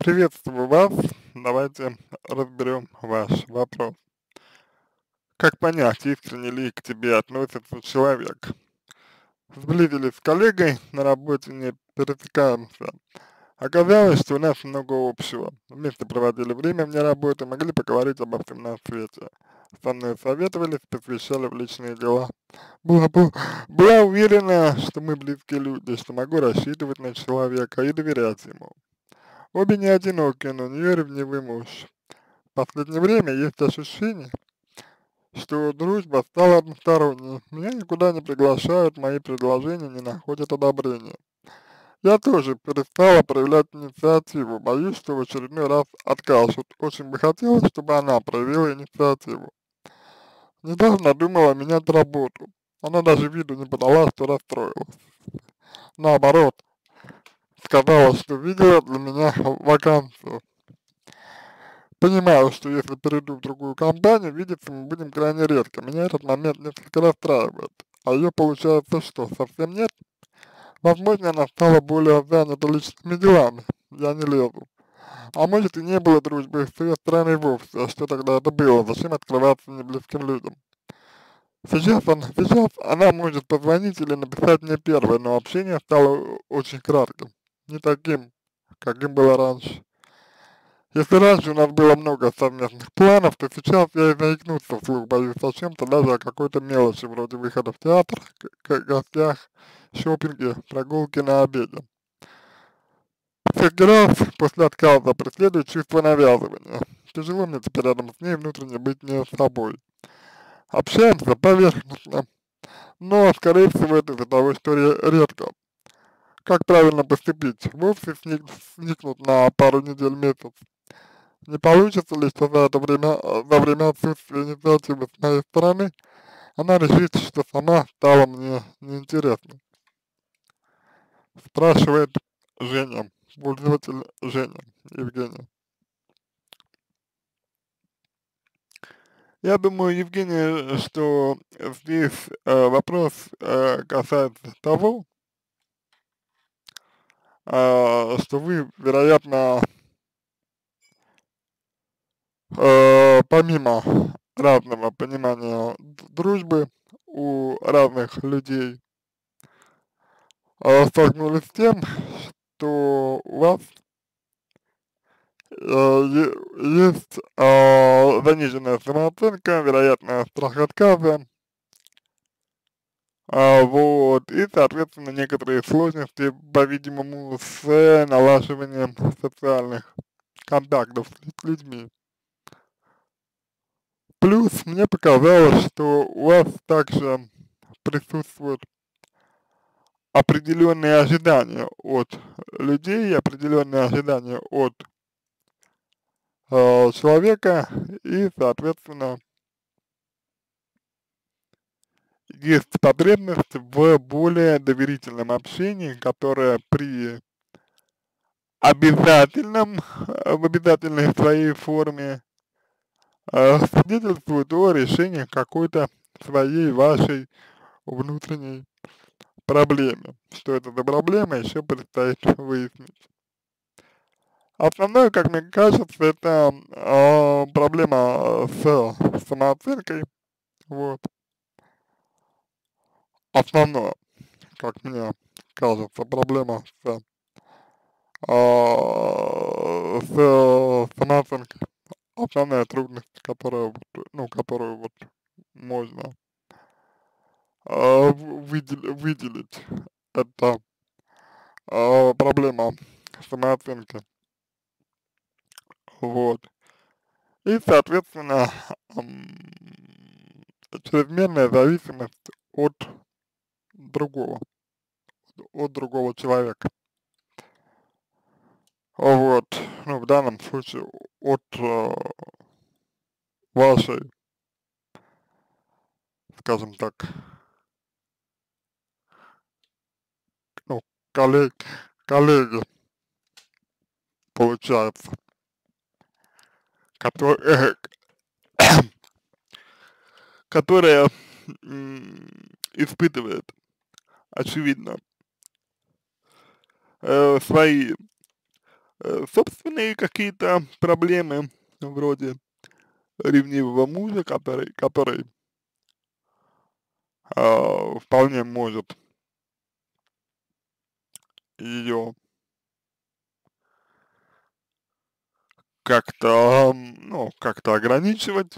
Приветствую вас. Давайте разберем ваш вопрос. Как понять, искренне ли к тебе относится человек? Сблизились с коллегой, на работе не пересекаемся. Оказалось, что у нас много общего. Вместе проводили время вне работы, могли поговорить обо всем на свете. Со мной советовались, посвящали в личные дела. Была уверена, что мы близкие люди, что могу рассчитывать на человека и доверять ему. Обе не одиноки, но у нее ревнивый муж. В последнее время есть ощущение, что дружба стала односторонней. Меня никуда не приглашают, мои предложения не находят одобрения. Я тоже перестала проявлять инициативу, боюсь, что в очередной раз откажут. Очень бы хотелось, чтобы она проявила инициативу. Недавно думала менять работу. Она даже виду не подала, что расстроилась. Наоборот, сказала, что видела для меня вакансию. Понимаю, что если перейду в другую компанию, видеться мы будем крайне редко. Меня этот момент несколько расстраивает. А ее получается что, совсем нет? Возможно, она стала более занята личными делами. Я не лезу. А может и не было дружбы с ее стороны вовсе. А что тогда это было? Зачем открываться неблизким людям? Сейчас она может позвонить или написать мне первой, но общение стало очень кратким. Не таким, каким было раньше. Если раньше у нас было много совместных планов, то сейчас я и заикнуться вслух боюсь о чем-то, даже о какой-то мелочи, вроде выхода в театр, гостях, шопинге, прогулки на обеде. Всякий раз после отказа преследует чувство навязывания. Тяжело мне теперь рядом с ней внутренне быть не собой. Общаемся поверхностно, но, скорее всего, это из-за того, что редко. Как правильно поступить? Вовсе сникнуть на пару недель, месяц. Не получится ли, что за это время, во время отсутствия инициативы с моей стороны, она решит, что сама стала мне неинтересной? Спрашивает Женя, пользователь Женя, Евгения. Я думаю, Евгения, что здесь вопрос касается того, что вы, вероятно, помимо разного понимания дружбы у разных людей, столкнулись с тем, что у вас есть заниженная самооценка, вероятно, страх отказа, вот, и, соответственно, некоторые сложности, по-видимому, с налаживанием социальных контактов с людьми. Плюс мне показалось, что у вас также присутствуют определенные ожидания от людей, определенные ожидания от человека, и, соответственно, есть потребность в более доверительном общении, которое при в обязательной своей форме свидетельствует о решении какой-то своей вашей внутренней проблеме. Что это за проблема, еще предстоит выяснить. Основное, как мне кажется, это проблема с самооценкой, вот, основное, как мне кажется, проблема с самооценкой, основная трудность, которая, ну, которую вот можно выделить, это проблема самооценки, вот. И, соответственно, чрезмерная зависимость другого, от другого человека. Вот, ну, в данном случае от вашей, скажем так, ну, коллег, коллеги, получается, которые, которая испытывает, очевидно, свои собственные какие-то проблемы, вроде ревнивого мужа, который вполне может ее как-то, ну, как-то ограничивать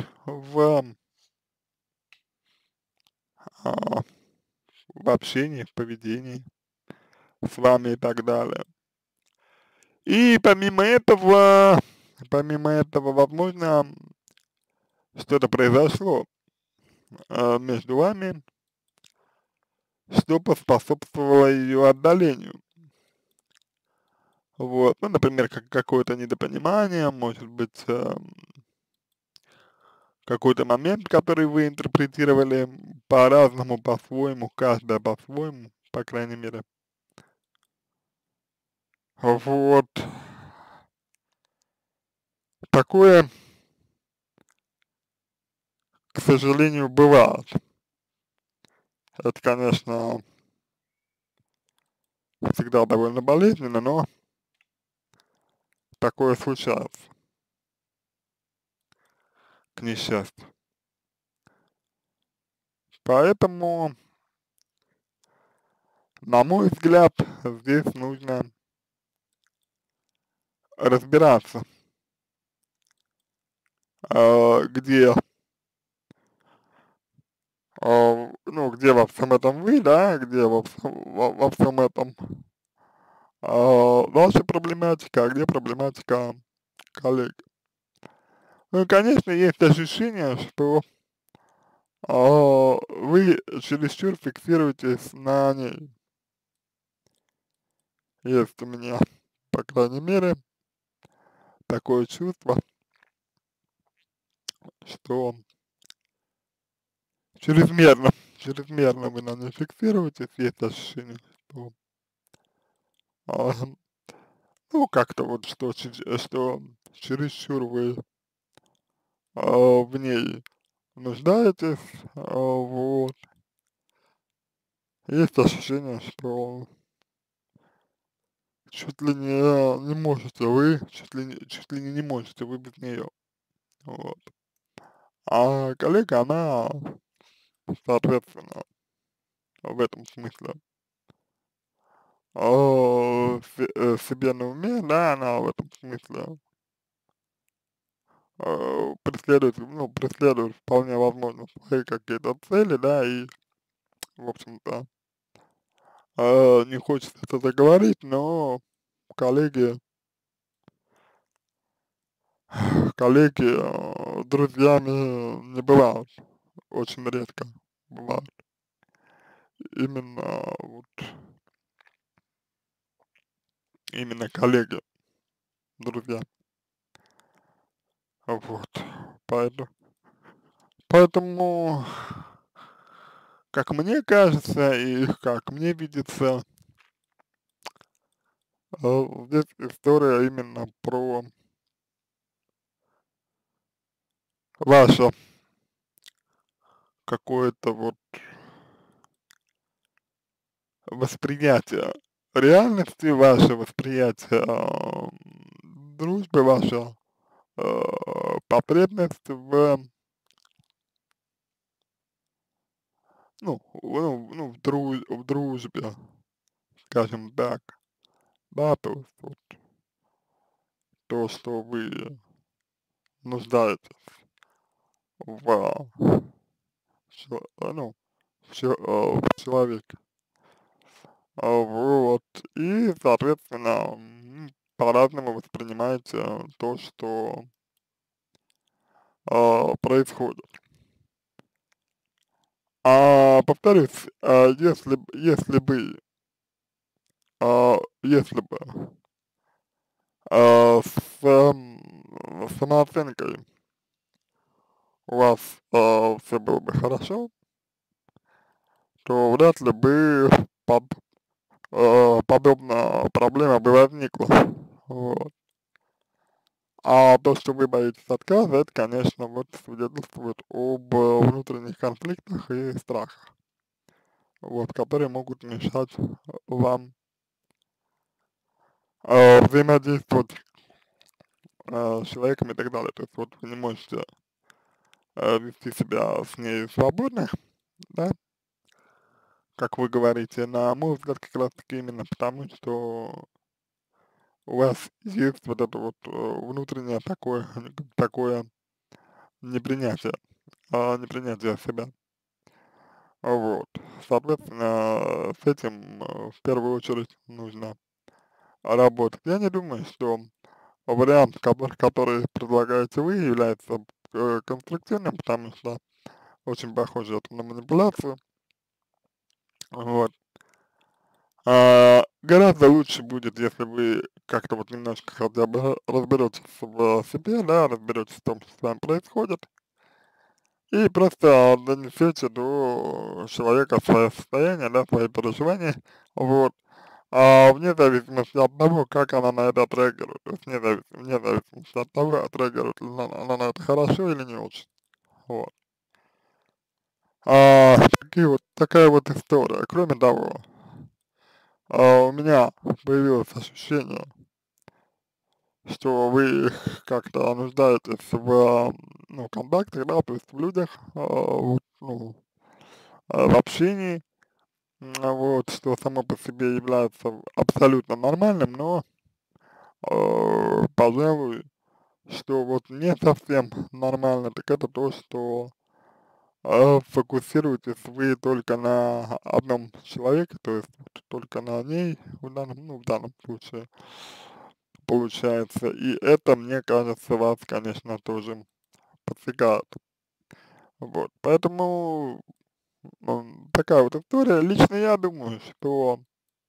а, в общении, в поведении с вами и так далее. И помимо этого, возможно, что-то произошло между вами, что поспособствовало ее отдалению. Вот, ну, например, какое-то недопонимание, может быть, какой-то момент, который вы интерпретировали по-разному, по-своему, каждая по-своему, по крайней мере. Вот, такое, к сожалению, бывает. Это, конечно, всегда довольно болезненно, но такое случается, к несчастью. Поэтому, на мой взгляд, здесь нужно разбираться, где, ну, где во всем этом вы, да, где во всем этом ваша проблематика, а где проблематика коллег. Ну и, конечно, есть ощущение, что вы чересчур фиксируетесь на ней. Есть у меня, по крайней мере, такое чувство, что чрезмерно, чрезмерно вы на ней фиксируетесь, есть ощущение, что, а, ну, как-то вот, что чересчур вы в ней нуждаетесь, вот. Есть ощущение, что чуть ли не можете вы, чуть ли не можете вы без нее, вот. А коллега, она, соответственно, в этом смысле, себе на уме, да, она в этом смысле преследует вполне возможно свои какие-то цели, да, и, в общем-то, не хочется это говорить, но коллеги, коллеги, друзьями не бывают, очень редко бывают. Именно вот, именно коллеги, друзья, вот, поэтому, как мне кажется и как мне видится, здесь история именно про ваше какое-то вот восприятие реальности, ваше восприятие дружбы, ваша потребность в дружбе, скажем так, да, то есть вот то, что вы нуждаетесь в, ну, в человеке. Вот, и, соответственно, по-разному воспринимаете то, что происходит. Повторюсь, если бы с самооценкой у вас все было бы хорошо, то вряд ли бы подобная проблема бы возникла. Вот. А то, что вы боитесь отказа, это, конечно, вот свидетельствует об внутренних конфликтах и страхах, вот, которые могут мешать вам взаимодействовать с человеком и так далее. То есть вот вы не можете вести себя с ней свободно, да, как вы говорите, на мой взгляд, как раз таки именно потому, что у вас есть вот это вот внутреннее такое непринятие, непринятие себя. Вот. Соответственно, с этим в первую очередь нужно работать. Я не думаю, что вариант, который предлагаете вы, является конструктивным, потому что очень похоже это на манипуляцию. Вот. Гораздо лучше будет, если вы как-то вот немножко хотя бы разберетесь в себе, да, разберетесь в том, что с вами происходит, и просто донесете до человека свое состояние, да, свои переживания, вот, вне зависимости от того, как она на это отреагирует, то есть вне зависимости от того, отреагирует ли она на это хорошо или не очень, вот. Такая вот история. Кроме того, у меня появилось ощущение, что вы как-то нуждаетесь в, ну, контактах, да, то есть в людях, вот, ну, в общении, вот, что само по себе является абсолютно нормальным, но, пожалуй, что вот не совсем нормально, так это то, что фокусируетесь вы только на одном человеке, то есть вот только на ней, в данном случае, получается, и это, мне кажется, вас, конечно, тоже подвигает. Вот, поэтому такая вот история. Лично я думаю, что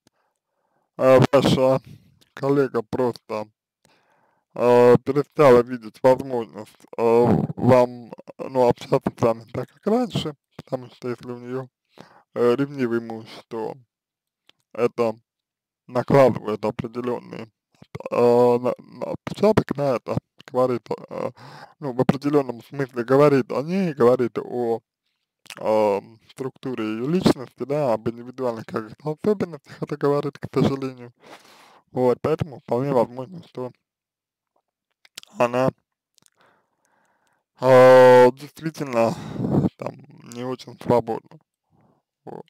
ваша коллега просто перестала видеть возможность вам, ну, общаться с вами так, как раньше, потому что если у нее ревнивый муж, то это накладывает определенный отпечаток на это, говорит, ну, в определенном смысле говорит о ней, говорит о структуре ее личности, да, об индивидуальных каких-то особенностях, это говорит, к сожалению. Вот, поэтому вполне возможно, что она действительно там не очень свободна. Вот.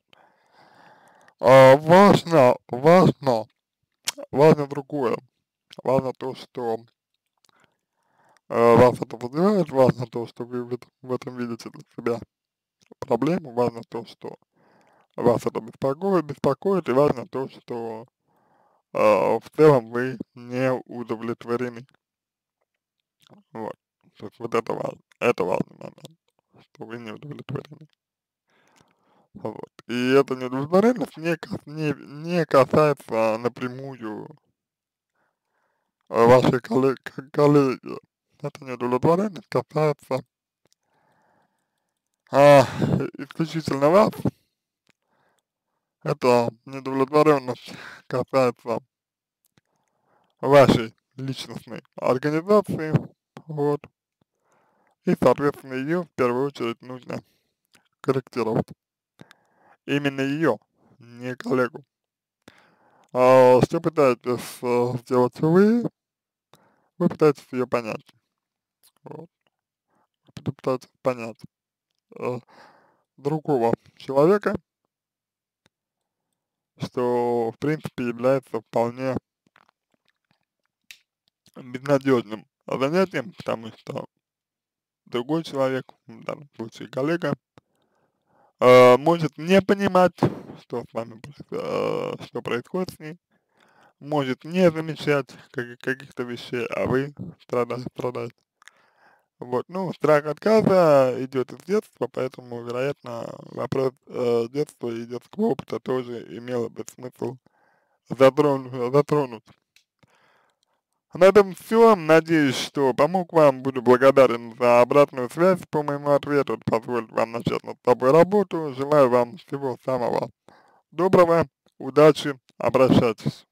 Важно другое. Важно то, что вас это вызывает, важно то, что вы в этом видите для себя проблему, важно то, что вас это беспокоит, и важно то, что в целом вы не удовлетворены. Вот. То есть вот это важный момент, что вы не удовлетворены. Вот. И эта неудовлетворенность не касается напрямую вашей коллеги. Эта неудовлетворенность касается а, исключительно вас. Эта неудовлетворенность касается вашей личностной организации, вот, и, соответственно, ее в первую очередь нужно корректировать. Именно ее, не коллегу. Что пытаетесь сделать вы пытаетесь ее понять, вот, вы пытаетесь понять э, другого человека, что, в принципе, является вполне безнадежным занятием, потому что другой человек, в данном случае коллега, может не понимать, что с вами, что происходит с ней, может не замечать каких-то вещей, а вы страдаете. Вот, ну, страх отказа идет из детства, поэтому, вероятно, вопрос детства и детского опыта тоже имело бы смысл затронуть. На этом все. Надеюсь, что помог вам. Буду благодарен за обратную связь по моему ответу. Это позволит вам начать над собой работу. Желаю вам всего самого доброго. Удачи. Обращайтесь.